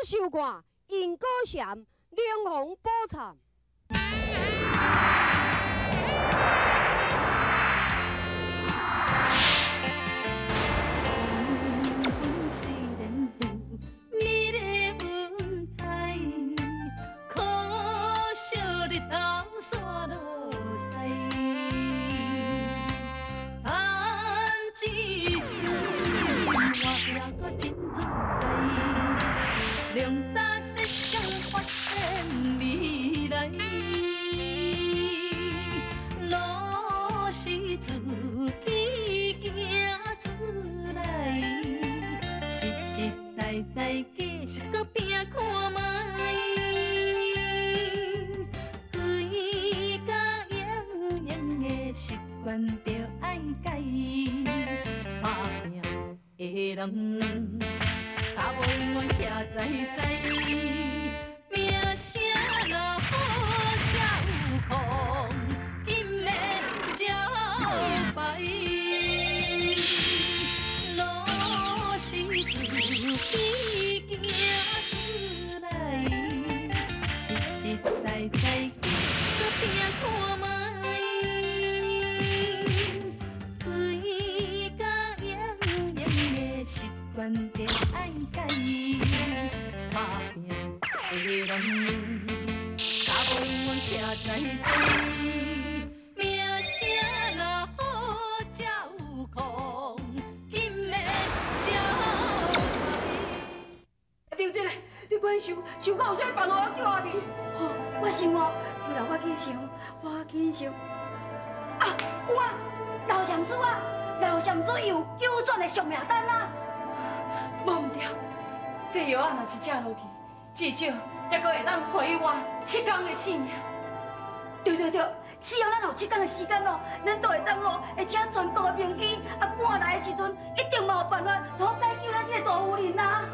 首歌，因果闪，冷风暴惨。 良早设想发现未来，路是自己行出来，实实在在继续搁拼看卖，规家养养的习惯着爱改，打拼的人。脚无永远徛在在，名声若好才有空，金面招牌。路是自己行出来，实实在在继续搁拼看卖，规家养养的习惯着爱改。打拼的人，脚无永远徛在在，名声若好才有空，金面招牌。 玲姐，你管想到有啥办法叫阿弟？我想哦，不然我紧想，啊，有啊，老上主啊，老上主有九转的上名单啊。无唔对，这药啊若是食落去，至少也阁会当互伊活7天的性命。对，只要咱有7天的时间哦，咱都会当哦，会请全国的名医啊赶来的时阵，一定嘛有办法通解救咱这个大夫人啊。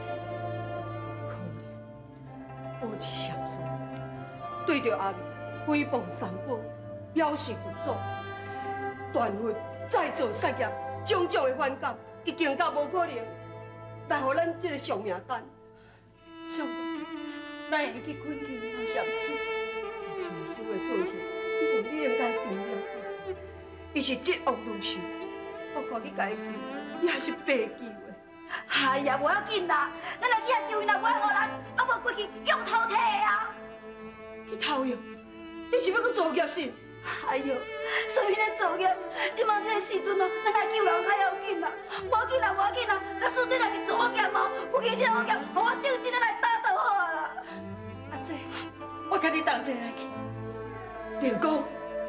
可怜，无志上主对着阿妹诽谤三宝，表示不爽，断魂再做杀业，种种的反感，已经到无可能。来，互咱这个上名单，上公，咱会去恳求老上师，上师的个性，你应该知了。伊是疾恶如仇，我看你家己救，你还是白救的。哎呀，无要紧啦，咱来去遐救伊啦，我互咱啊无过去用头摕啊，去偷用，你是要去作孽是？哎呦，什么咧作业？即马这个时阵哦，咱来救人较要紧啦，无要紧啦。假使这若是作业哦，不记这作业，互我顶真来打就好啦。阿姐，我甲你同齐来去。连公，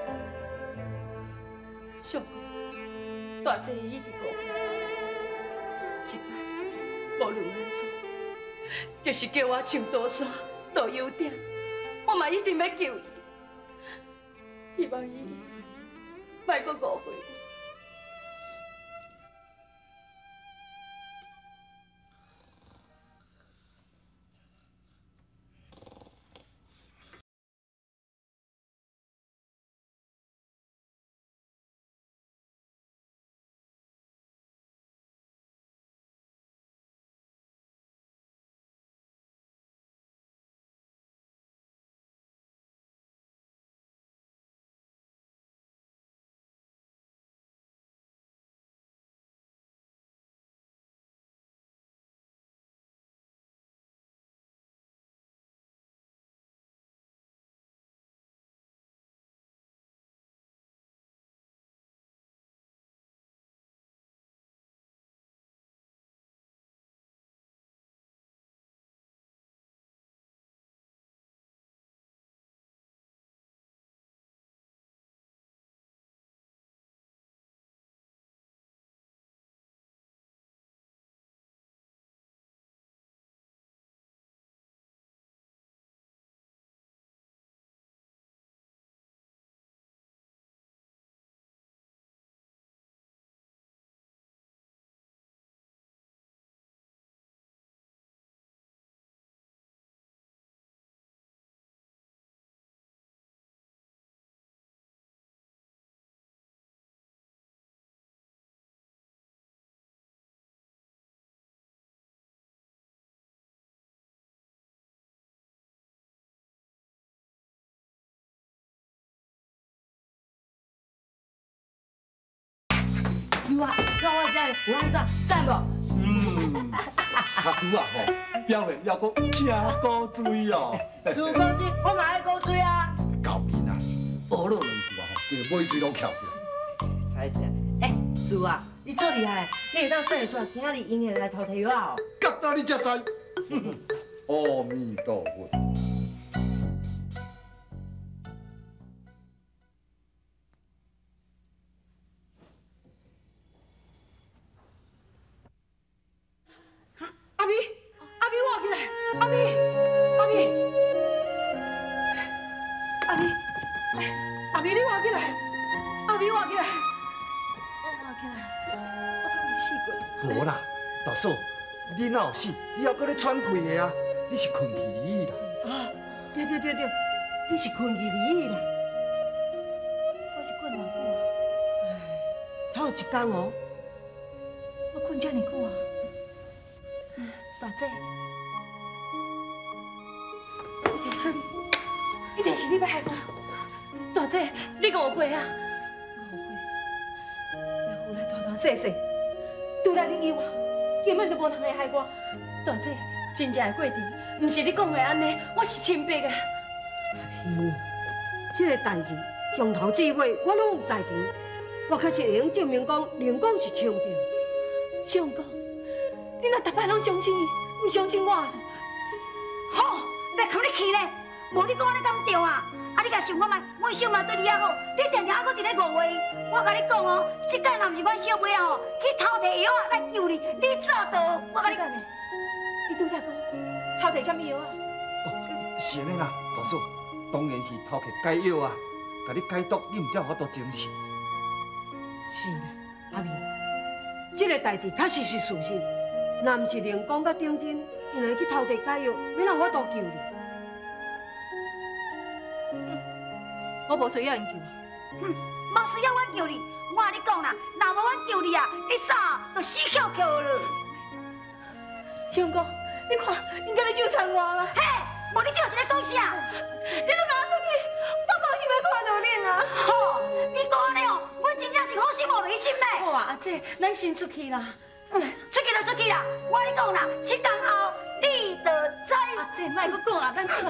相公，大姐伊一直误会，一摆无论安怎，就是叫我上刀山落油鼎，我嘛一定要救伊。希望伊莫阁误会我。 叔啊，跟我表现有安怎？赞无？ 阿舅啊吼，表现要讲真古锥哦。 叔高水，我嘛爱高水啊。 搞囡仔，学了2句啊吼，就尾水拢翘起来。 歹势啊，叔啊，你足厉害，你会当说得出来今仔日用的来偷摕药哦。 甲答你才知。阿弥陀佛。 阿咪，阿咪活起来，阿咪，阿咪，阿咪，阿咪你活起来，阿咪活起来，我活起来，我敢是死过。 无啦，大嫂，你哪有死？你还搁咧喘气的啊？你是困去哩啦。 啊，对，你是困去哩啦。我是困偌久啊？才有1天哦，我困这么久啊。 大姐， 一定是你要害我。 大姐，你误会啊！ 误会，在胡来大细细，除了你以外，根本就无人会害我。 大姐，真正的过程，唔是你讲的安尼，我是清白的。 这个代志从头至尾我拢有在场，我确实会用证明讲林公是清白。 相公，你若逐摆拢相信伊，唔相信我？ 好，别靠你气咧，无你讲安尼敢对啊？啊，你甲想看觅，阮小妹对你还好，你定定还搁伫咧误会。我甲你讲哦，即摆若毋是阮小妹啊吼，去偷摕药仔来救你，你做倒？我甲你讲， 你拄则讲偷摕啥物药啊？ 哦，是安尼啦，大嫂，当然是偷摕解药啊，甲你解毒，你毋才有法度精神。 是啦，阿明，这个代志确实是事实。若毋是灵公甲丁真，因为去偷摕解药，免让我多救你。我无需要因救我。 无需要阮救你。我甲你讲啦，若无阮救你啊，你早就死翘翘了。 相公，你看，因甲你纠缠我啦。 嘿，无你这是咧讲啥？ 你都赶我出去，我无想要看到恁啊！ 好，你讲安尼哦，阮真正是好心无累心咧。 好啊，阿姐，咱先出去啦。 出去就出去啦！我甲你讲啦，7天后你就知。 阿姐，莫阁讲啊，咱出来。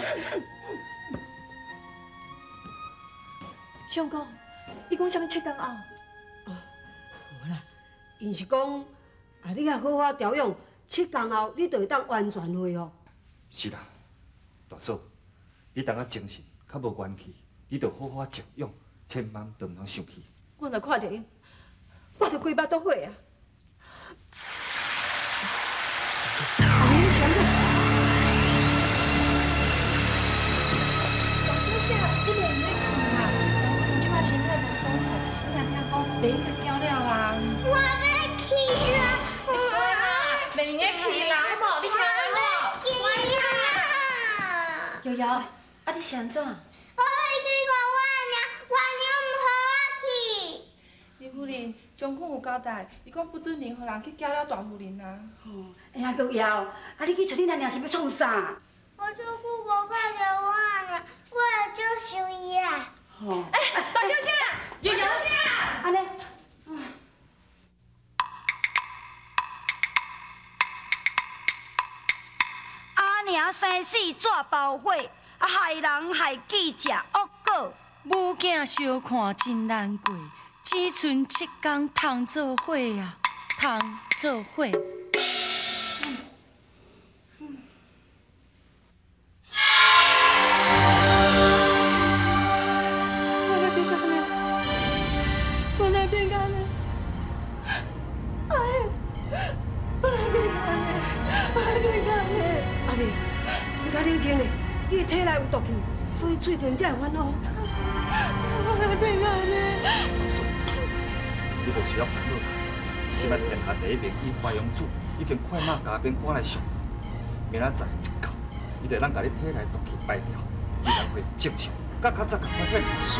相公，你讲啥物7天后？无啦，因是讲啊，你若好好调养，7天后你就会当完全恢复。 是啦，大嫂，你当啊精神较无元气，你着好好静养，千万着毋通生气。 我若看到因，我着规巴都火啊！ 大小姐，你袂用咧去啦，我即摆身体无舒服，我听讲袂用去交了啦。 我要去啦！ 袂用去啦，好无？你听我好。瑶瑶，啊你是安怎？ 我要去看我娘唔好我去。 李夫人，将军有交代，伊讲不准任何人去搅了大夫人啊。 哎呀，瑶瑶，啊你去找你娘是要创啥？ 我做久无看到我娘，我会足想伊啊。 大小姐，瑶瑶姐， 安尼。阿娘生死怎包火？害人害己食恶果。 母囝相看真难过，只剩7天通做伙啊，通做伙。 你较冷静咧，你的体内有毒气，所以嘴唇才会烦恼。 大嫂，你无需要烦恼啦。现在天下第一名医花养主已经快马加鞭赶来上了，明仔载一到，伊就咱甲你体内毒气排掉，自然恢复正常，甲较早赶快变水。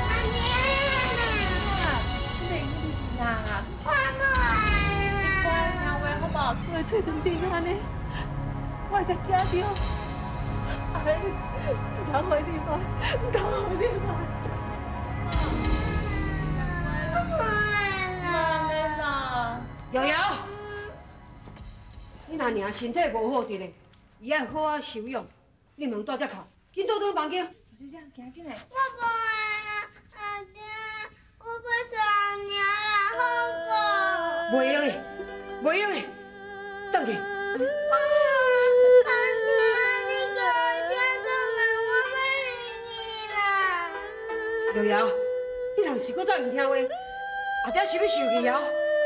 啦， 我不爱乖，听话好无？我的嘴唇变安尼，我会甲惊着。哎，唔通回你吧，唔通回你吧。 我不爱了。 妈咪啦。 瑶瑶，你若娘身体无好伫咧，伊爱好好休养。你门大只敲，紧倒倒房间。 小姐，行紧来。 我不爱啦，阿爹，我要找娘来好过。 袂用的，袂用的，等去。 阿爹，你给我接上来，我要理你啦。 瑶瑶，你若是搁再唔听话，阿爹是要受气哦。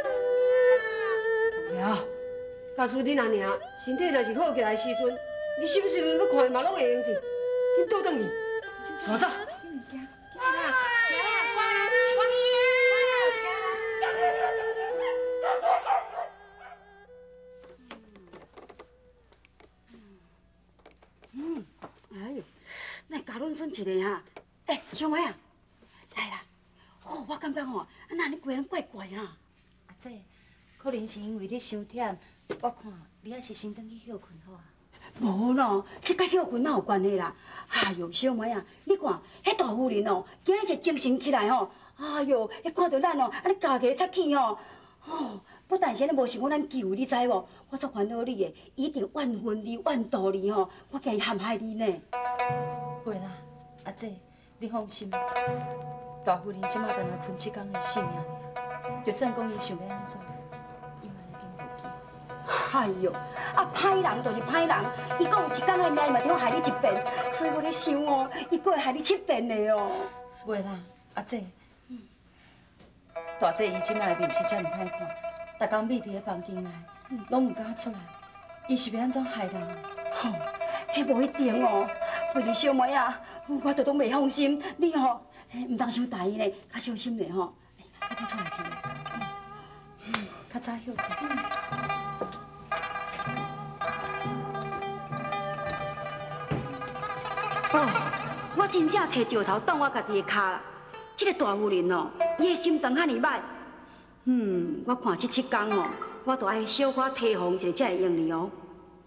瑶瑶，假使你若娘身体若是好起来的时阵，你是不是要看伊嘛拢会用钱？紧倒转去，走走。 哎呦，那家阮孙一个哈，小妹啊，来啦！哦，我感觉吼，啊那你规个人怪怪啊。 阿姐，可能是因为你伤忝，我看你还是先回去休困好啊。 无咯，这甲休困哪有关系啦？哎呦，小妹啊，你看，迄大夫人哦，今日才精神起来吼，哎呦，迄看到咱哦，啊你家己出气吼，哦，不但是你无想过咱救你知无？我足烦恼你的，一定怨恨你、怨妒你吼，我惊伊陷害你呢。 袂啦，阿姐，你放心，大夫人即马干那剩7天的性命尔，就算讲伊想要安怎，伊嘛已经无记。 哎呦，啊歹人就是歹人，伊讲有1天的命嘛，顶害你1遍，所以我咧想哦，伊阁会害你7遍的哦。 袂啦，阿姐，大姐伊即马的面色遮尔歹看，逐工密伫咧房间内，拢唔敢出来，伊是要安怎害人？ 吼，迄无一定哦，为你小妹啊，我都袂放心，你吼，唔当伤大意咧，较小心咧吼，快点出来去。 较早休困。 哦，我真正摕石头挡我家己的骹啦。这个大夫人哦，伊的心肠遐尼歹。我看这7天哦，我都爱小可提防一下才会用哩哦。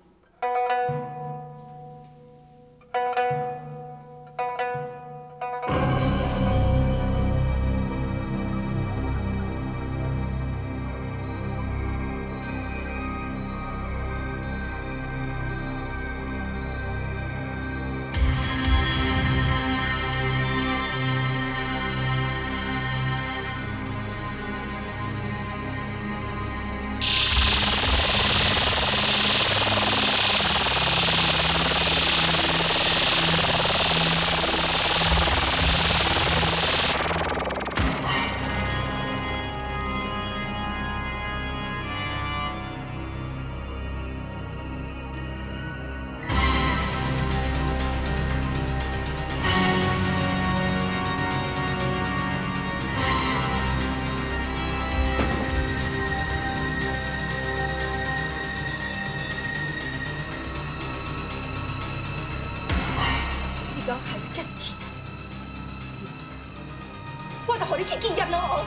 我害你这么凄惨，我就让你去见阎罗。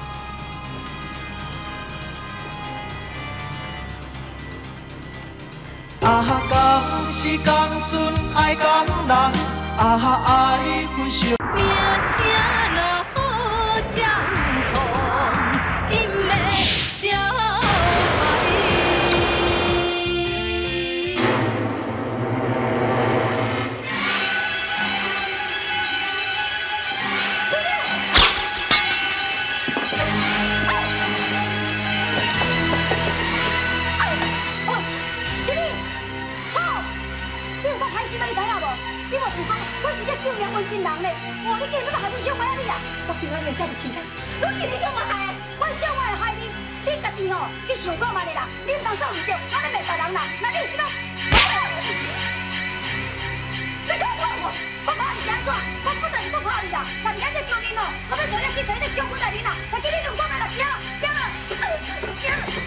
啊，讲是讲准爱讲人，啊爱分手。 名声落好照空，因的照害。 你莫想讲，我是在救命恩人呢！哇，你竟然要害阮小妹啊你啊！我今仔日这么凄惨，拢是你小妹害的，阮小妹会害你。你家己吼去想看卖的啦，你唔当走唔着，安尼袂别人啦。那你是讲，你讲我，我怕你是安怎？我不但是不怕你啦，但是咱这救人哦，我要找你去找你救我来人啦。我叫你两公来啦，行行啊，行。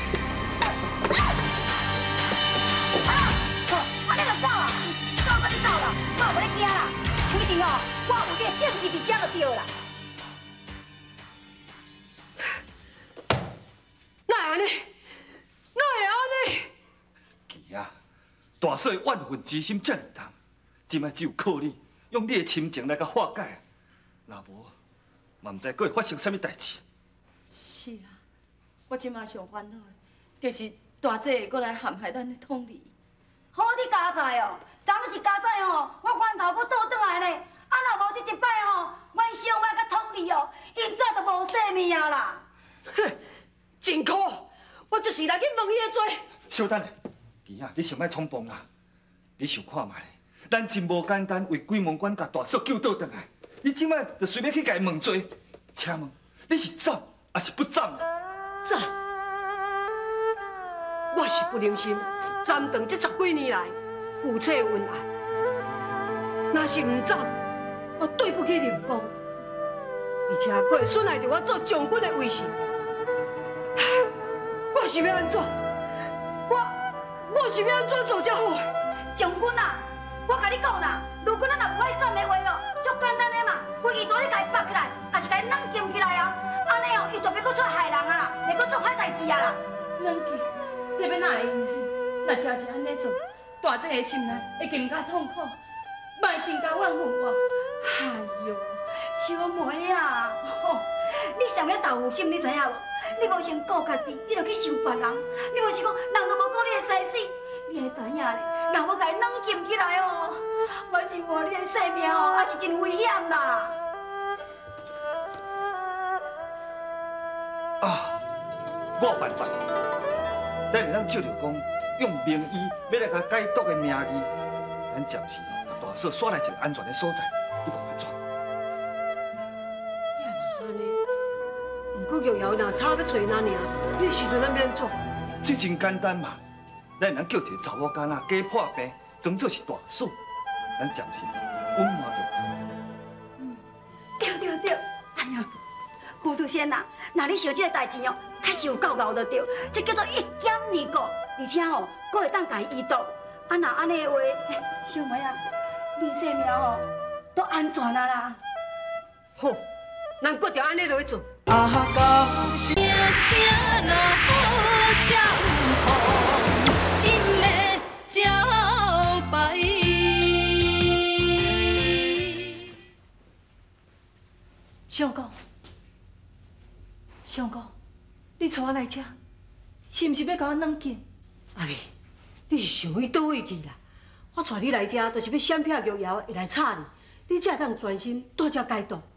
安尼就走啊！走我就走啦，我无咧惊啦。反正哦，我有你的证据伫遮就对啦。 哪会安尼？哪会安尼？ 奇啊！大嫂的怨恨之心遮尔重，今摆只有靠你，用你的亲情来甲化解。若无，嘛唔知佫会发生啥物代志。 是啊，我即马上烦恼的， 就是大姐过来陷害咱的统理。 好你加在哦，昨是加在哦，我翻头搁倒转来呢。啊，若无这一摆吼，阮小妹甲统理哦，因早就无性命啦。 哼，真苦！我就是来去问伊的罪。 小等下，琪啊，你想莫冲动啦！你想看卖，咱真无简单，为鬼门关甲大嫂救倒转来，你即摆就随便去甲伊问罪，请问你是斩还是不斩啊？ 斩！我是不忍心斩断这10几年来夫妻恩爱，若是唔斩，我对不起灵公，而且佫会损害着我做将军的威信。我是要安怎？我是要安怎做才好？ 将军啊，我甲你讲啦，如果咱若不爱斩的话哦，足简单的嘛，规矩全你甲伊绑起来，也是甲伊软禁起来啊。安尼哦，伊就别搁出来害人啊啦，袂搁做歹代志啊啦。 软禁，这要哪会用呢？若真是安尼做，大姐的心内会更加痛苦，嘛会更加怨恨我。 哎呦，小妹啊，吼，你上要豆腐心，你知影无？你无先顾家己，你就去想别人。你若是讲人都无顾你的生死，你会知影咧？若要甲伊软禁起来哦，我是换你的性命哦，也是真危险啦。 啊，我有办法，咱会当照着讲，用名医要来甲解毒的名义，咱暂时把大嫂耍来一个安全的所在，你看安怎？ 不过玉瑶若差要找咱尔，迄时阵咱免做。 这真简单嘛，咱能叫一个查某囡仔假破病，装作是大嫂，咱暂时稳换着。 对，哎呀，糊涂仙呐，那你想这个代志哦，确实有够熬得着，这叫做一减二过，而且哦，佫会当家医毒。啊，若安尼的话，小妹啊，你性命哦都安全啊啦。 好，咱搁着安尼落去做。 啊，到时声声若好才有风，因的招牌。 相公，你带我来这，是毋是要甲我软禁？ 阿妹，你是想去倒位去啦？我带你来这，就是要闪避玉瑶会来吵你，你才会当专心在这解毒。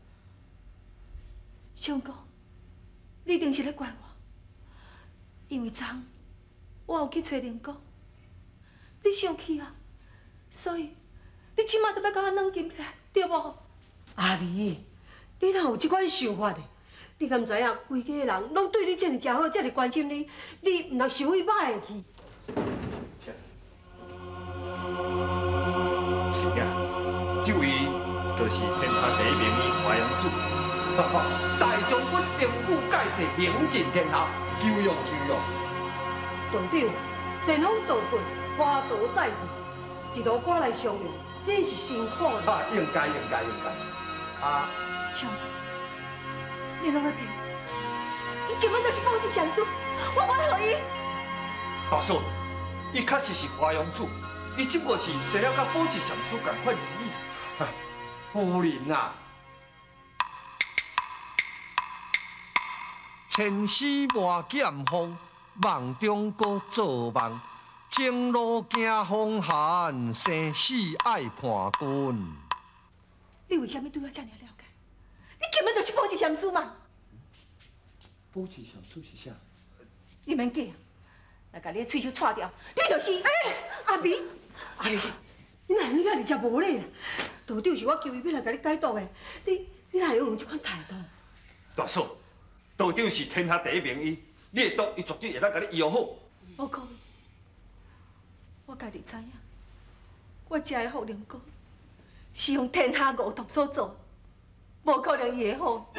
相公，你一定是咧怪我，因为昨我有去找灵公，你生气啊，所以你即马都要甲我软禁起来，对无？ 阿妹，你哪有这款想法的？你敢知影，规家人拢对你这么好，这么关心你，你唔通想伊歹的去？ 是囝，这位就是天下第一名医华阳主。 大将军应古盖世，名震天下，求用求用。 道长，仙风道骨，花朵再世，一路赶来相迎，真是辛苦了。 应该。啊， 相公，你拢在听？伊根本就是报信上书，我要互伊。 大嫂，伊确实是华阳主，伊只不过是生了甲保持上书同款而已。 夫人啊，千丝莫减风，梦中搁做梦，前路惊风寒，生死爱伴君。 你为什么对我这么了解？你根本就是报信上书嘛！ 保持上书是啥？ 你免假啊！若甲你的喙手扯掉，你就是…… 阿妹，你哪会遐尔只无礼啦？道长是我求伊要来甲你解毒的，你哪会用这款态度？ 大嫂，道长是天下第一名医，你的毒伊绝对会当甲你医好。 我讲，我家己知影，我食的茯苓膏是用天下无毒所做，无可能伊会好。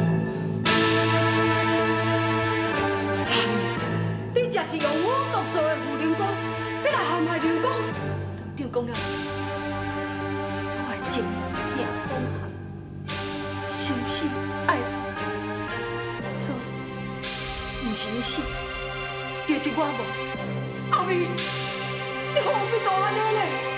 你真是用五毒做的茯苓膏，要来陷害灵公？ 道长讲了，我的情痛风寒，生死爱人，所以，毋是你死，就是我无。 阿妹，你何必当安尼呢？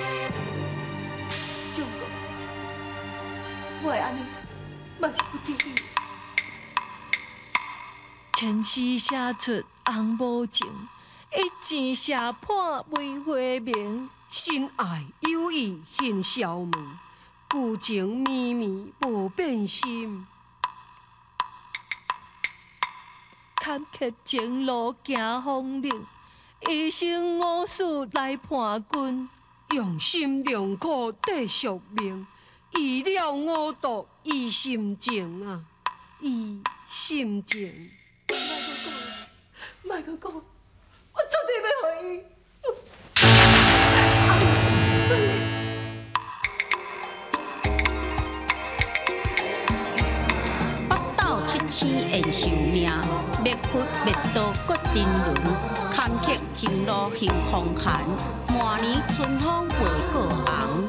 相公，我会安尼做，嘛是不得已。 千诗写出红无情，一钱社判未回明。 心爱有意恨消磨，旧情绵绵无变心。坎坷情路行风岭，一生我事来判君。用心良苦地宿命，移了我度伊心情啊，伊心情。 莫阁讲，我绝对要互伊。 北斗7000缘寿命，灭佛灭道决定论。坎坷情路行风寒，满年春风陪过红。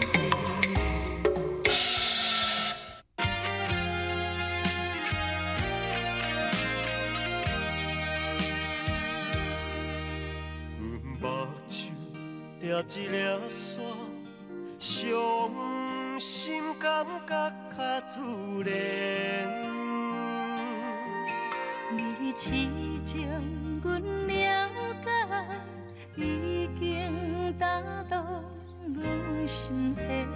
抓一粒线，伤心感觉较自然。 你痴情，阮了解，已经打动阮心弦。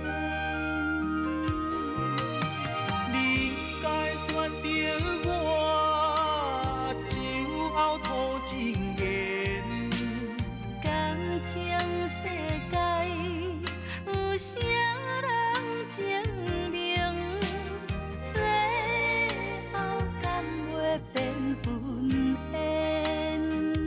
你该选择我，酒后吐真言。 感情世界有啥人证明？最后敢袂变魂烟？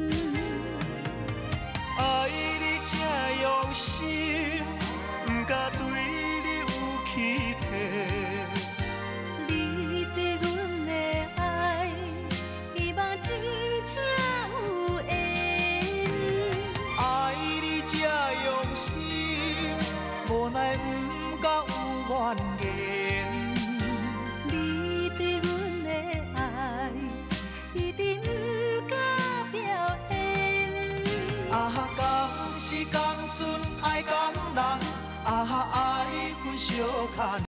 爱你这用心，不敢对你有欺骗。 你对阮的爱，希望真正有缘。 爱你这用心，无奈不敢有怨言。 你对阮的爱，一定不敢表现。 啊，敢是讲准爱讲人，啊，爱分相牵。